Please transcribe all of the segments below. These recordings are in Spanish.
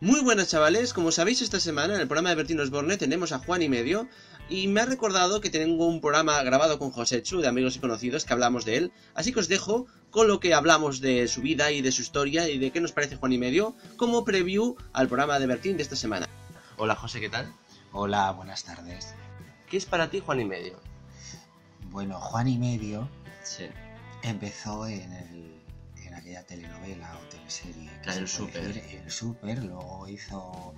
Muy buenas chavales, como sabéis esta semana en el programa de Bertín Osborne tenemos a Juan y Medio y me ha recordado que tengo un programa grabado con Josetsu de Amigos y Conocidos que hablamos de él, así que os dejo con lo que hablamos de su vida y de su historia y de qué nos parece Juan y Medio como preview al programa de Bertín de esta semana. Hola José, ¿qué tal? Hola, buenas tardes. ¿Qué es para ti Juan y Medio? Bueno, Juan y Medio Sí. empezó en aquella telenovela o teleserie que El Súper. El Súper, luego hizo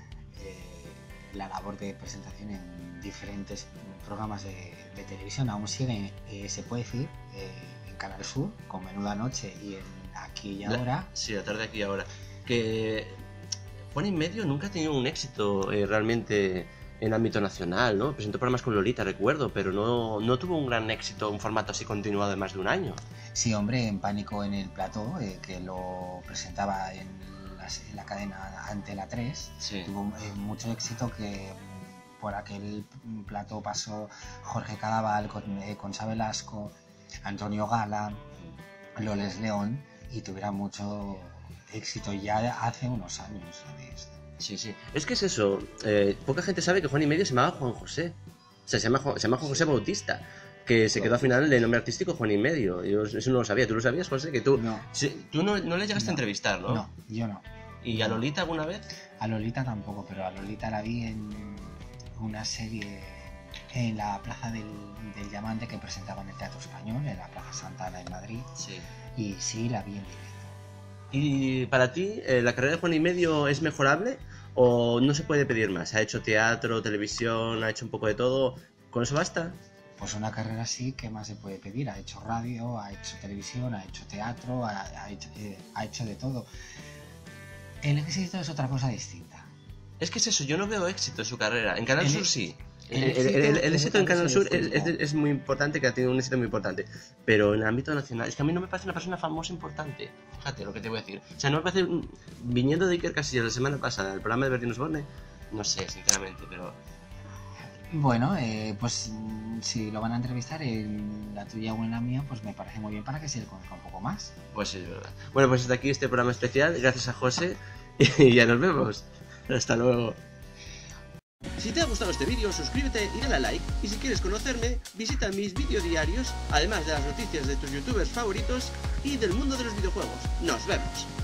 la labor de presentación en diferentes programas de televisión. Aún sigue, se puede decir, en Canal Sur, con Menuda Noche y en Aquí y Ahora. Sí, la tarde Aquí y Ahora. Que Juan y Medio nunca ha tenido un éxito realmente en ámbito nacional, ¿no? Presentó programas con Lolita, recuerdo, pero no tuvo un gran éxito, un formato así continuado de más de un año. Sí, hombre, en Pánico en el Plató, que lo presentaba en la cadena Antena 3, Sí. tuvo mucho éxito, que por aquel plató pasó Jorge Cadaval con Sa Velasco, Antonio Gala, Loles León, y tuviera mucho éxito ya hace unos años de esto. Sí, sí. Es que es eso. Poca gente sabe que Juan y Medio se llamaba Juan José. O sea, se llama Juan José Bautista. Que se quedó al final de nombre artístico Juan y Medio. Yo eso no lo sabía. ¿Tú lo sabías, José? Que tú No. Sí, tú no le llegaste a entrevistar, ¿no? No, yo no. ¿Y a Lolita alguna vez? A Lolita tampoco, pero a Lolita la vi en una serie en la Plaza del Diamante que presentaba en el Teatro Español, en la Plaza Santa Ana en Madrid. Sí. Y sí, la vi en directo. ¿Y para ti la carrera de Juan y Medio es mejorable o no se puede pedir más? Ha hecho teatro, televisión, ha hecho un poco de todo. ¿Con eso basta? Pues una carrera así, ¿qué más se puede pedir? Ha hecho radio, ha hecho televisión, ha hecho teatro, ha hecho de todo. El éxito es otra cosa distinta. Es que es eso, yo no veo éxito en su carrera. En Canal Sur sí. El éxito en Canal Sur es muy importante, que ha tenido un éxito muy importante. Pero en el ámbito nacional, es que a mí no me parece una persona famosa importante. Fíjate lo que te voy a decir. O sea, no me parece. Viniendo de Iker Casillas la semana pasada, el programa de Bertín Osborne, no sé, sinceramente, pero. Bueno, pues si lo van a entrevistar en la tuya o en la mía, pues me parece muy bien para que se le conozca un poco más. Pues sí, es verdad. Bueno, pues hasta aquí este programa especial. Gracias a José. Y ya nos vemos. Hasta luego. Si te ha gustado este vídeo, suscríbete y dale a like. Y si quieres conocerme, visita mis vídeos diarios, además de las noticias de tus youtubers favoritos y del mundo de los videojuegos. ¡Nos vemos!